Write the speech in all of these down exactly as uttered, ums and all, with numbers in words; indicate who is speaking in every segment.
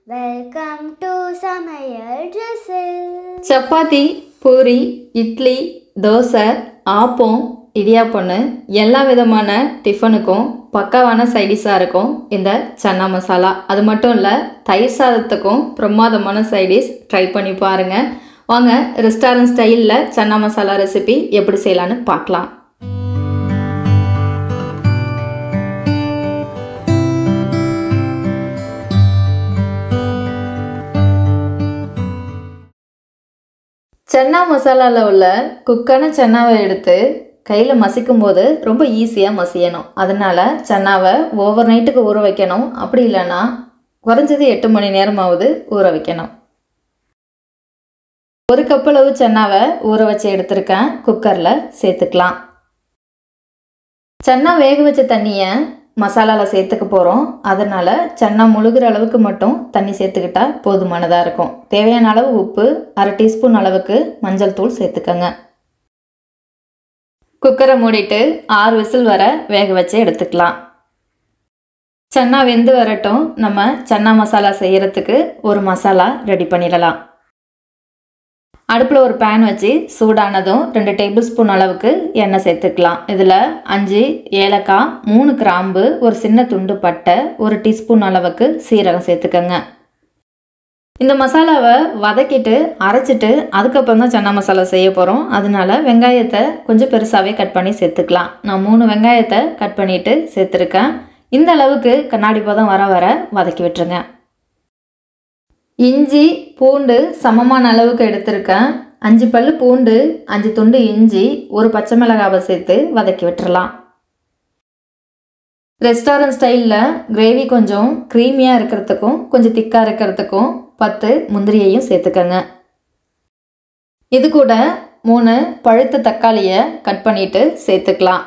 Speaker 1: Welcome to சமையல் ட்ரெஸ்ஸில்.
Speaker 2: சப்பாத்தி, பூரி, இட்லி, தோசை, ஆப்பம், இடியாப்பம்னு எல்லா விதமான டிஃபனுக்கும் பக்காவான சைடிஷாக இருக்கும் இந்த சன்னா மசாலா. அது மட்டும் இல்லை, தயிர் சாதத்துக்கும் பிரமாதமான சைடிஷ். ட்ரை பண்ணி பாருங்கள். வாங்க ரெஸ்டாரண்ட் ஸ்டைலில் சன்னா மசாலா ரெசிபி எப்படி செய்யலான்னு பார்க்கலாம். சன்னா மசாலாவில் உள்ள குக்கான சன்னாவை எடுத்து கையில் மசிக்கும் போது ரொம்ப ஈஸியாக மசியணும். அதனால் சன்னாவை ஓவர் நைட்டுக்கு ஊற வைக்கணும். அப்படி இல்லைன்னா குறைஞ்சது எட்டு மணி நேரமாவது ஊற வைக்கணும். ஒரு கப்பளவு சன்னாவை ஊற வச்சு எடுத்துருக்கேன். குக்கரில் சேர்த்துக்கலாம். சன்னா வேக வச்ச தண்ணியை மசாலாவில் சேர்த்துக்க போகிறோம். அதனால் சன்னா முழுகிற அளவுக்கு மட்டும் தண்ணி சேர்த்துக்கிட்டா போதுமானதாக இருக்கும். தேவையான அளவு உப்பு, அரை டீஸ்பூன் அளவுக்கு மஞ்சள் தூள் சேர்த்துக்கங்க. குக்கரை மூடிட்டு ஆறு விசில் வர வேக வச்சு எடுத்துக்கலாம். சன்னா வெந்து வரட்டும். நம்ம சன்னா மசாலா செய்கிறதுக்கு ஒரு மசாலா ரெடி பண்ணிடலாம். அடுப்பில் ஒரு பேன் வச்சு சூடானதும் ரெண்டு டேபிள் ஸ்பூன் அளவுக்கு எண்ணெய் சேர்த்துக்கலாம். இதில் அஞ்சு ஏலக்காய், மூணு கிராம்பு, ஒரு சின்ன துண்டு பட்டை, ஒரு டீஸ்பூன் அளவுக்கு சீரகம் சேர்த்துக்கங்க. இந்த மசாலாவை வதக்கிட்டு அரைச்சிட்டு அதுக்கப்புறம் தான் சன்னா மசாலா செய்ய போகிறோம். அதனால வெங்காயத்தை கொஞ்சம் பெருசாகவே கட் பண்ணி சேர்த்துக்கலாம். நான் மூணு வெங்காயத்தை கட் பண்ணிவிட்டு சேர்த்துருக்கேன். இந்த அளவுக்கு கண்ணாடி பதம் வர வர வதக்கி விட்டுருங்க. இஞ்சி பூண்டு சமமான அளவுக்கு எடுத்திருக்கேன். அஞ்சு பல் பூண்டு, அஞ்சு துண்டு இஞ்சி, ஒரு பச்சை மிளகாவை சேர்த்து வதக்கி விட்டுறலாம். ரெஸ்டாரண்ட் ஸ்டைலில் கிரேவி கொஞ்சம் க்ரீமியாக இருக்கிறதுக்கும் கொஞ்சம் திக்காக இருக்கிறதுக்கும் பத்து முந்திரியையும் சேர்த்துக்கங்க. இது கூட மூணு பழுத்த தக்காளியை கட் பண்ணிவிட்டு சேர்த்துக்கலாம்.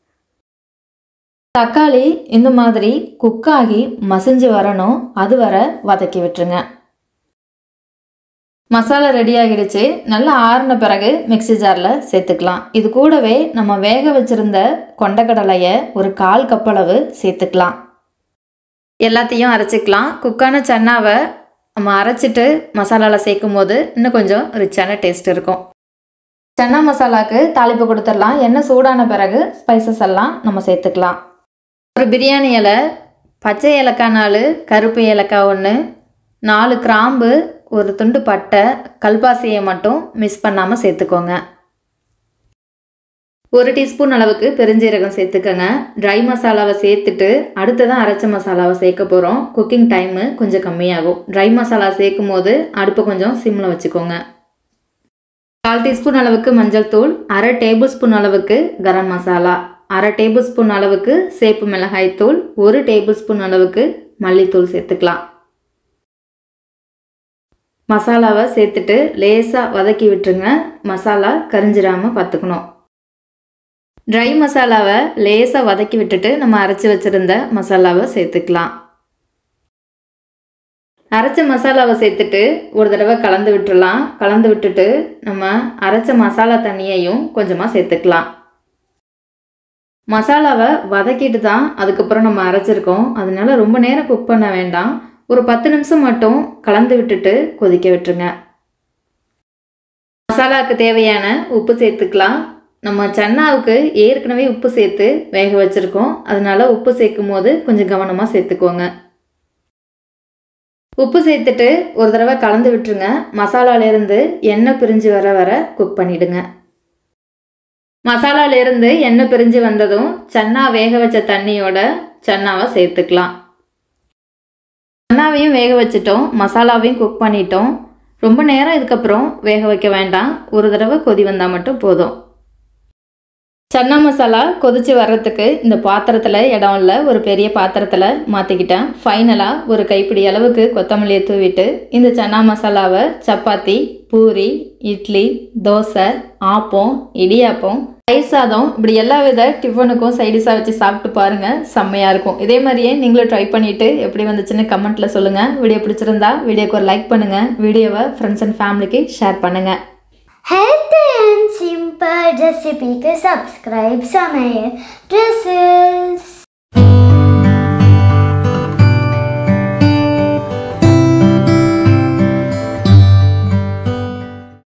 Speaker 2: தக்காளி இந்த மாதிரி குக்காகி மசிஞ்சு வரணும். அது வர வதக்கி விட்டுருங்க. மசாலா ரெடி ஆகிடுச்சு. நல்லா ஆறின பிறகு மிக்சி ஜாரில் சேர்த்துக்கலாம். இது கூடவே நம்ம வேக வச்சுருந்த கொண்டக்கடலையை ஒரு கால் கப்பளவு சேர்த்துக்கலாம். எல்லாத்தையும் அரைச்சிக்கலாம். குக்கான சன்னாவை நம்ம அரைச்சிட்டு மசாலாவில் சேர்க்கும் போது இன்னும் கொஞ்சம் ரிச்சான டேஸ்ட் இருக்கும். சன்னா மசாலாவுக்கு தாளிப்பு கொடுத்துடலாம். எண்ணெய் சூடான பிறகு ஸ்பைசஸ் எல்லாம் நம்ம சேர்த்துக்கலாம். ஒரு பிரியாணி இலை, பச்சை ஏலக்காய் நாலு, கருப்பு ஏலக்காய் ஒன்று, நாலு கிராம்பு, ஒரு துண்டு பட்டை, கல்பாசியை மட்டும் மிஸ் பண்ணாமல் சேர்த்துக்கோங்க. ஒரு டீஸ்பூன் அளவுக்கு பெருஞ்சீரகம் சேர்த்துக்கோங்க. ட்ரை மசாலாவை சேர்த்துட்டு அடுத்து தான் அரைச்ச மசாலாவை சேர்க்க போகிறோம். குக்கிங் டைமு கொஞ்சம் கம்மியாகும். ட்ரை மசாலா சேர்க்கும் போது அடுப்பை கொஞ்சம் சிம்மில் வச்சுக்கோங்க. கால் டீஸ்பூன் அளவுக்கு மஞ்சள் தூள், அரை டேபிள் ஸ்பூன் அளவுக்கு கரம் மசாலா, அரை டேபிள் ஸ்பூன் அளவுக்கு சேப்பு மிளகாய் தூள், ஒரு டேபிள் ஸ்பூன் அளவுக்கு மல்லித்தூள் சேர்த்துக்கலாம். மசாலாவை சேர்த்துட்டு லேசாக வதக்கி விட்டுருங்க. மசாலா கரிஞ்சிடாமல் பார்த்துக்கணும். ட்ரை மசாலாவை லேசாக வதக்கி விட்டுட்டு நம்ம அரைச்சி வச்சுருந்த மசாலாவை சேர்த்துக்கலாம். அரைச்ச மசாலாவை சேர்த்துட்டு ஒரு தடவை கலந்து விட்டுடலாம். கலந்து விட்டுட்டு நம்ம அரைச்ச மசாலா தண்ணியையும் கொஞ்சமாக சேர்த்துக்கலாம். மசாலாவை வதக்கிட்டு தான் அதுக்கப்புறம் நம்ம அரைச்சிருக்கோம். அதனால ரொம்ப நேரம் குக் பண்ண வேண்டாம். ஒரு பத்து நிமிஷம் மட்டும் கலந்து விட்டுட்டு கொதிக்க விட்டுருங்க. மசாலாவுக்கு தேவையான உப்பு சேர்த்துக்கலாம். நம்ம சன்னாவுக்கு ஏற்கனவே உப்பு சேர்த்து வேக வச்சுருக்கோம். அதனால உப்பு சேர்க்கும் போது கொஞ்சம் கவனமாக சேர்த்துக்கோங்க. உப்பு சேர்த்துட்டு ஒரு தடவை கலந்து விட்டுருங்க. மசாலாலேருந்து எண்ணெய் பிரிஞ்சு வர வர குக் பண்ணிவிடுங்க. மசாலாலேருந்து எண்ணெய் பிரிஞ்சு வந்ததும் சன்னா வேக வச்ச தண்ணியோட சன்னாவை சேர்த்துக்கலாம். சன்னாவையும் வேக வச்சுட்டோம், மசாலாவையும் குக் பண்ணிட்டோம். ரொம்ப நேரம் இதுக்கப்புறம் வேக வைக்க வேண்டாம். ஒரு தடவை கொதி வந்தால் மட்டும் போதும். சன்னா மசாலா கொதித்து வர்றதுக்கு இந்த பாத்திரத்தில் இடம் இல்லை, ஒரு பெரிய பாத்திரத்தில் மாற்றிக்கிட்டேன். ஃபைனலாக ஒரு கைப்பிடி அளவுக்கு கொத்தமல்லியை தூவிட்டு இந்த சன்னா மசாலாவை சப்பாத்தி, பூரி, இட்லி, தோசை, ஆப்பம், இடியாப்பம், தயிர் சாதம், இப்படி எல்லா வித டிஃபனுக்கும் சைடிஷாக வச்சு சாப்பிட்டு பாருங்கள். செம்மையாக இருக்கும். இதே மாதிரியே நீங்களும் ட்ரை பண்ணிவிட்டு எப்படி வந்துச்சுன்னு கமெண்ட்டில் சொல்லுங்கள். வீடியோ பிடிச்சிருந்தா வீடியோக்கு ஒரு லைக் பண்ணுங்கள். வீடியோவை ஃப்ரெண்ட்ஸ் அண்ட் ஃபேமிலிக்கு ஷேர் பண்ணுங்கள்.
Speaker 1: Healthy and simple recipe के subscribe समेत ड्रेसेस.